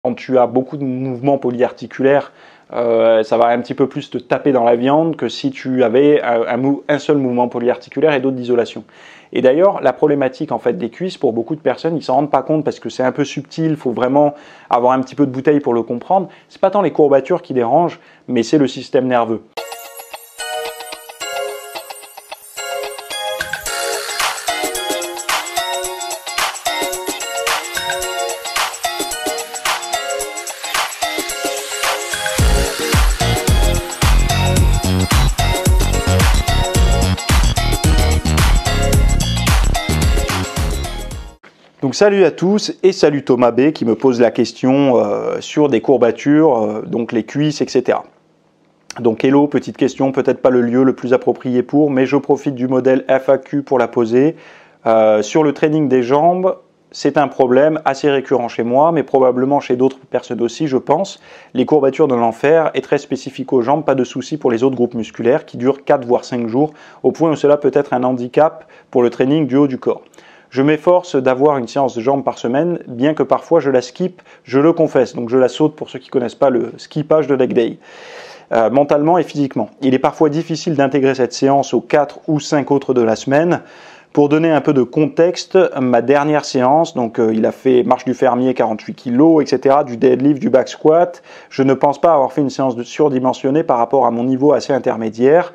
Quand tu as beaucoup de mouvements polyarticulaires, ça va un petit peu plus te taper dans la viande que si tu avais un seul mouvement polyarticulaire et d'autres d'isolation. Et d'ailleurs, la problématique en fait des cuisses, pour beaucoup de personnes, ils s'en rendent pas compte parce que c'est un peu subtil, il faut vraiment avoir un petit peu de bouteille pour le comprendre. C'est pas tant les courbatures qui dérangent, mais c'est le système nerveux. Donc salut à tous et salut Thomas B qui me pose la question sur des courbatures, donc les cuisses, etc. Donc hello, petite question, peut-être pas le lieu le plus approprié pour, mais je profite du modèle FAQ pour la poser. Sur le training des jambes, c'est un problème assez récurrent chez moi, mais probablement chez d'autres personnes aussi, je pense. Les courbatures de l'enfer est très spécifique aux jambes, pas de souci pour les autres groupes musculaires qui durent 4 voire 5 jours, au point où cela peut être un handicap pour le training du haut du corps. Je m'efforce d'avoir une séance de jambes par semaine, bien que parfois je la skip, je le confesse, donc je la saute pour ceux qui ne connaissent pas le skippage de leg day, mentalement et physiquement. Il est parfois difficile d'intégrer cette séance aux 4 ou 5 autres de la semaine. Pour donner un peu de contexte, ma dernière séance, donc il a fait marche du fermier 48 kg, etc., du deadlift, du back squat. Je ne pense pas avoir fait une séance surdimensionnée par rapport à mon niveau assez intermédiaire,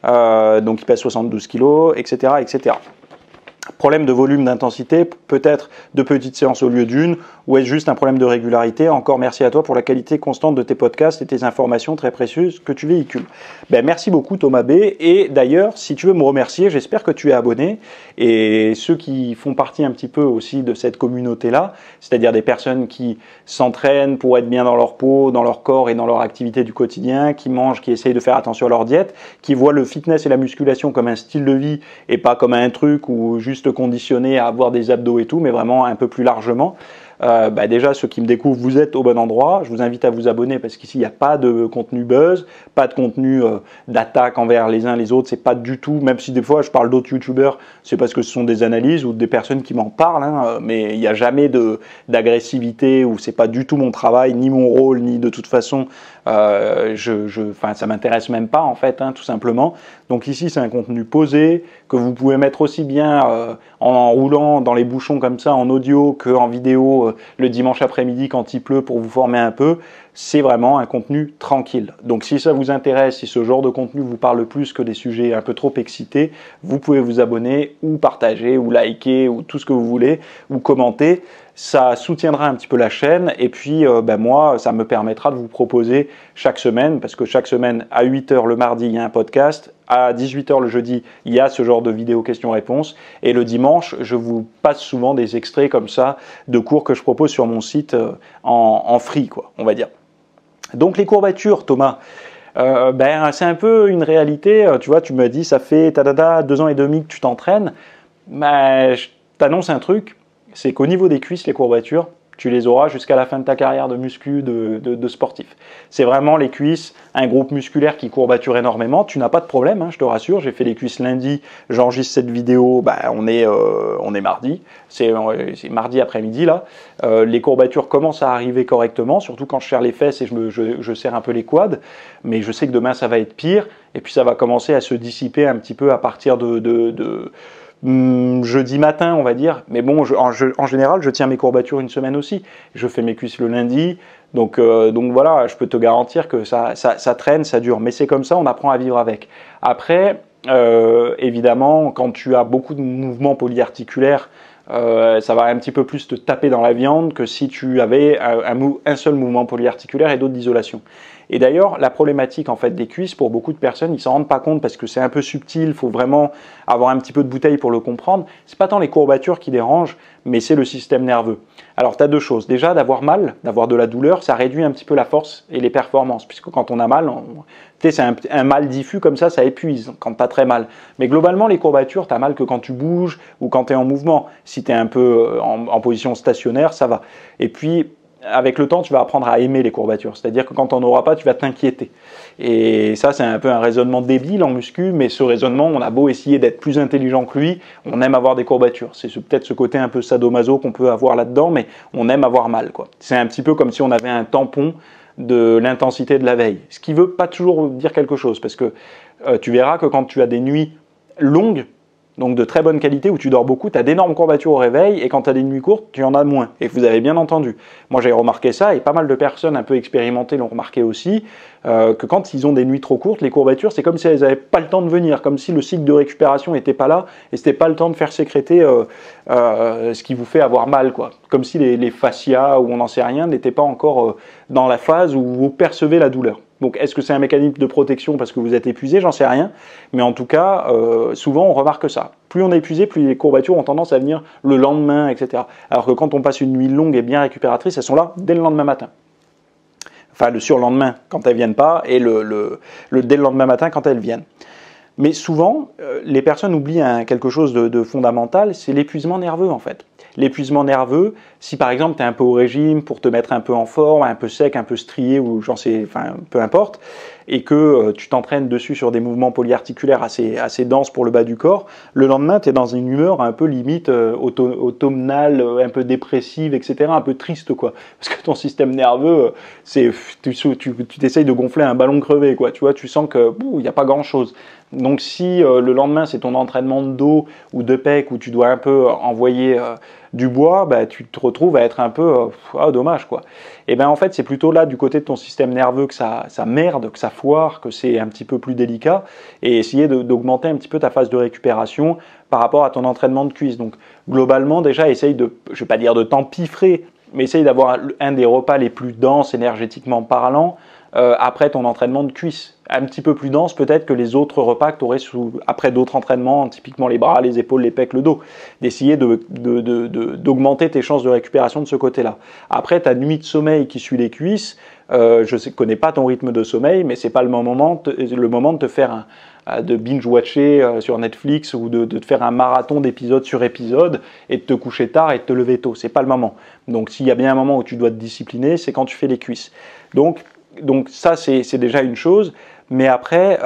donc il pèse 72 kg, etc., etc. Problème de volume, d'intensité, peut-être de petites séances au lieu d'une, ou est-ce juste un problème de régularité? Encore merci à toi pour la qualité constante de tes podcasts et tes informations très précieuses que tu véhicules. Merci beaucoup Thomas B. Et d'ailleurs, si tu veux me remercier, j'espère que tu es abonné. Et ceux qui font partie un petit peu aussi de cette communauté-là, c'est-à-dire des personnes qui s'entraînent pour être bien dans leur peau, dans leur corps et dans leur activité du quotidien, qui mangent, qui essayent de faire attention à leur diète, qui voient le fitness et la musculation comme un style de vie et pas comme un truc ou juste conditionné à avoir des abdos et tout, mais vraiment un peu plus largement. Déjà, ceux qui me découvrent, vous êtes au bon endroit. Je vous invite à vous abonner parce qu'ici, il n'y a pas de contenu buzz, pas de contenu d'attaque envers les uns les autres. C'est pas du tout, même si des fois je parle d'autres youtubeurs, c'est parce que ce sont des analyses ou des personnes qui m'en parlent, hein, mais il n'y a jamais d'agressivité ou c'est pas du tout mon travail, ni mon rôle, ni de toute façon, ça m'intéresse même pas en fait, hein, tout simplement. Donc ici, c'est un contenu posé que vous pouvez mettre aussi bien en roulant dans les bouchons comme ça en audio qu'en vidéo le dimanche après-midi quand il pleut pour vous former un peu. C'est vraiment un contenu tranquille. Donc si ça vous intéresse, si ce genre de contenu vous parle plus que des sujets un peu trop excités, vous pouvez vous abonner ou partager ou liker ou tout ce que vous voulez ou commenter. Ça soutiendra un petit peu la chaîne et puis moi, ça me permettra de vous proposer chaque semaine, parce que chaque semaine à 8 h le mardi, il y a un podcast, à 18 h le jeudi, il y a ce genre de vidéo questions-réponses et le dimanche, je vous passe souvent des extraits comme ça de cours que je propose sur mon site en free, quoi, on va dire. Donc les courbatures, Thomas, c'est un peu une réalité. Tu vois, tu me dis, ça fait 2 ans et demi que tu t'entraînes. Je t'annonce un truc, c'est qu'au niveau des cuisses, les courbatures, tu les auras jusqu'à la fin de ta carrière de muscu, de sportif. C'est vraiment les cuisses, un groupe musculaire qui courbature énormément. Tu n'as pas de problème, hein, je te rassure. J'ai fait les cuisses lundi, j'enregistre cette vidéo, on est mardi. C'est mardi après-midi là. Les courbatures commencent à arriver correctement, surtout quand je serre les fesses et je serre un peu les quads. Mais je sais que demain ça va être pire. Et puis ça va commencer à se dissiper un petit peu à partir jeudi matin, on va dire. Mais bon, en général, je tiens mes courbatures une semaine aussi. Je fais mes cuisses le lundi. Donc voilà, je peux te garantir que ça traîne, ça dure. Mais c'est comme ça, on apprend à vivre avec. Après, évidemment, quand tu as beaucoup de mouvements polyarticulaires, ça va un petit peu plus te taper dans la viande que si tu avais un seul mouvement polyarticulaire et d'autres d'isolation. Et d'ailleurs, la problématique en fait des cuisses, pour beaucoup de personnes, ils s'en rendent pas compte parce que c'est un peu subtil, il faut vraiment avoir un petit peu de bouteille pour le comprendre. C'est pas tant les courbatures qui dérangent, mais c'est le système nerveux. Alors, tu as deux choses. Déjà, d'avoir mal, d'avoir de la douleur, ça réduit un petit peu la force et les performances, puisque quand on a mal, c'est un mal diffus comme ça épuise quand tu as très mal. Mais globalement, les courbatures, tu as mal que quand tu bouges ou quand tu es en mouvement. Si tu es un peu en position stationnaire, ça va. Et puis, avec le temps, tu vas apprendre à aimer les courbatures. C'est-à-dire que quand tu n'en auras pas, tu vas t'inquiéter. Et ça, c'est un peu un raisonnement débile en muscu, mais ce raisonnement, on a beau essayer d'être plus intelligent que lui, on aime avoir des courbatures. C'est peut-être ce côté un peu sadomaso qu'on peut avoir là-dedans, mais on aime avoir mal, quoi. C'est un petit peu comme si on avait un tampon de l'intensité de la veille. Ce qui ne veut pas toujours dire quelque chose, parce que tu verras que quand tu as des nuits longues, donc de très bonne qualité, où tu dors beaucoup, tu as d'énormes courbatures au réveil, et quand tu as des nuits courtes, tu en as moins. Et vous avez bien entendu. Moi, j'ai remarqué ça, et pas mal de personnes un peu expérimentées l'ont remarqué aussi, que quand ils ont des nuits trop courtes, les courbatures, c'est comme si elles n'avaient pas le temps de venir, comme si le cycle de récupération n'était pas là, et c'était pas le temps de faire sécréter ce qui vous fait avoir mal, quoi. Comme si les fascias, ou on n'en sait rien, n'étaient pas encore dans la phase où vous percevez la douleur. Donc, est-ce que c'est un mécanisme de protection parce que vous êtes épuisé? J'en sais rien. Mais en tout cas, souvent, on remarque ça. Plus on est épuisé, plus les courbatures ont tendance à venir le lendemain, etc. Alors que quand on passe une nuit longue et bien récupératrice, elles sont là dès le lendemain matin. Enfin, le surlendemain quand elles ne viennent pas et dès le lendemain matin quand elles viennent. Mais souvent, les personnes oublient quelque chose de fondamental, c'est l'épuisement nerveux en fait. L'épuisement nerveux, si par exemple tu es un peu au régime pour te mettre un peu en forme, un peu sec, un peu strié, ou j'en sais, enfin peu importe, et que tu t'entraînes dessus sur des mouvements polyarticulaires assez denses pour le bas du corps, le lendemain tu es dans une humeur un peu limite automnale, un peu dépressive, etc., un peu triste quoi. Parce que ton système nerveux, tu t'essayes de gonfler un ballon crevé quoi, tu vois, tu sens que il n'y a pas grand chose. Donc si le lendemain c'est ton entraînement de dos ou de pec où tu dois un peu envoyer du bois, bah, tu te retrouves à être un peu dommage quoi. Et bien en fait c'est plutôt là du côté de ton système nerveux que ça merde, que ça foire, que c'est un petit peu plus délicat, et essayer d'augmenter un petit peu ta phase de récupération par rapport à ton entraînement de cuisse. Donc globalement déjà essaye de, je vais pas dire de t'empiffrer, mais essaye d'avoir un des repas les plus denses énergétiquement parlant après ton entraînement de cuisse. Un petit peu plus dense peut-être que les autres repas que tu aurais après d'autres entraînements, typiquement les bras, les épaules, les pecs, le dos. D'essayer d'augmenter tes chances de récupération de ce côté-là. Après, ta nuit de sommeil qui suit les cuisses, je ne connais pas ton rythme de sommeil, mais ce n'est pas le moment de te faire de binge-watcher sur Netflix ou de te faire un marathon d'épisode sur épisode et de te coucher tard et de te lever tôt. Ce n'est pas le moment. Donc s'il y a bien un moment où tu dois te discipliner, c'est quand tu fais les cuisses. Donc ça, c'est déjà une chose. Mais après,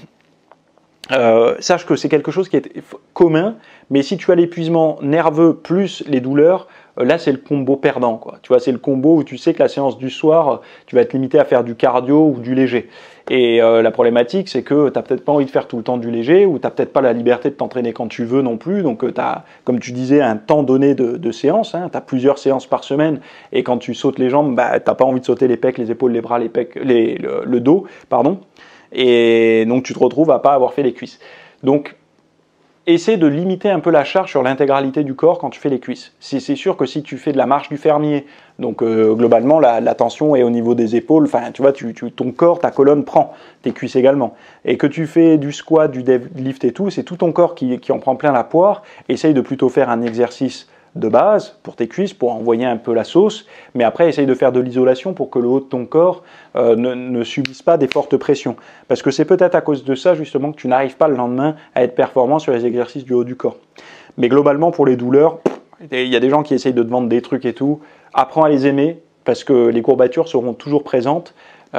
sache que c'est quelque chose qui est commun, mais si tu as l'épuisement nerveux plus les douleurs, là c'est le combo perdant, quoi. Tu vois, c'est le combo où tu sais que la séance du soir, tu vas être limité à faire du cardio ou du léger. Et la problématique, c'est que tu n'as peut-être pas envie de faire tout le temps du léger, ou tu n'as peut-être pas la liberté de t'entraîner quand tu veux non plus. Donc tu as, comme tu disais, un temps donné de séance. Hein, tu as plusieurs séances par semaine, et quand tu sautes les jambes, bah, tu n'as pas envie de sauter les pecs, les épaules, les bras, le dos, pardon. Et donc tu te retrouves à pas avoir fait les cuisses. Donc essaie de limiter un peu la charge sur l'intégralité du corps quand tu fais les cuisses. C'est sûr que si tu fais de la marche du fermier, donc globalement la tension est au niveau des épaules, enfin tu vois, ton corps, ta colonne prend, tes cuisses également. Et que tu fais du squat, du deadlift et tout, c'est tout ton corps qui en prend plein la poire. Essaye de plutôt faire un exercice de base pour tes cuisses, pour envoyer un peu la sauce, mais après essaye de faire de l'isolation pour que le haut de ton corps ne subisse pas des fortes pressions. Parce que c'est peut-être à cause de ça justement que tu n'arrives pas le lendemain à être performant sur les exercices du haut du corps. Mais globalement pour les douleurs, il y a des gens qui essayent de te vendre des trucs et tout, apprends à les aimer parce que les courbatures seront toujours présentes.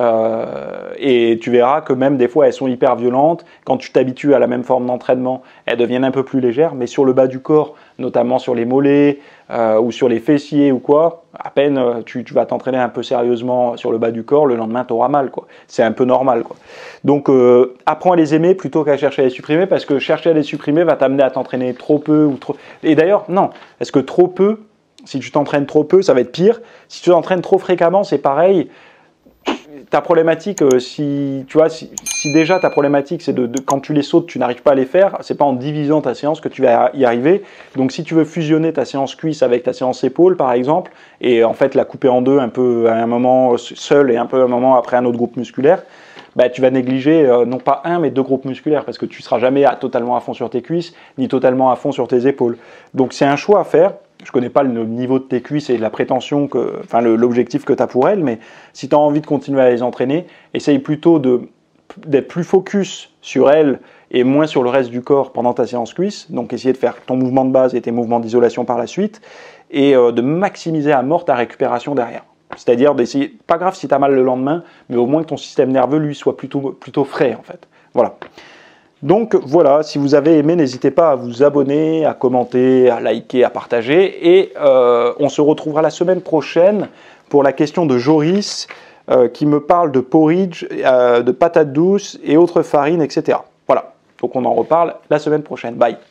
Et tu verras que même des fois elles sont hyper violentes. Quand tu t'habitues à la même forme d'entraînement, elles deviennent un peu plus légères, mais sur le bas du corps, notamment sur les mollets ou sur les fessiers ou quoi, à peine tu vas t'entraîner un peu sérieusement sur le bas du corps, le lendemain tu auras mal, quoi. C'est un peu normal, quoi. Donc apprends à les aimer plutôt qu'à chercher à les supprimer, parce que chercher à les supprimer va t'amener à t'entraîner trop peu ou trop. Et d'ailleurs non, parce que trop peu, si tu t'entraînes trop peu, ça va être pire. Si tu t'entraînes trop fréquemment, c'est pareil. Ta problématique, si déjà ta problématique c'est quand tu les sautes, tu n'arrives pas à les faire, c'est pas en divisant ta séance que tu vas y arriver. Donc si tu veux fusionner ta séance cuisse avec ta séance épaule par exemple, et en fait la couper en deux un peu à un moment seul et un peu à un moment après un autre groupe musculaire, bah, tu vas négliger non pas un mais deux groupes musculaires, parce que tu seras jamais totalement à fond sur tes cuisses ni totalement à fond sur tes épaules. Donc c'est un choix à faire. Je ne connais pas le niveau de tes cuisses et la prétention, enfin l'objectif que tu as pour elles, mais si tu as envie de continuer à les entraîner, essaye plutôt d'être plus focus sur elles et moins sur le reste du corps pendant ta séance cuisse. Donc essayer de faire ton mouvement de base et tes mouvements d'isolation par la suite, et de maximiser à mort ta récupération derrière. C'est-à-dire d'essayer, pas grave si tu as mal le lendemain, mais au moins que ton système nerveux, lui, soit plutôt frais, en fait. Voilà. Donc voilà, si vous avez aimé, n'hésitez pas à vous abonner, à commenter, à liker, à partager. Et on se retrouvera la semaine prochaine pour la question de Joris qui me parle de porridge, de patates douces et autres farines, etc. Voilà, donc on en reparle la semaine prochaine. Bye.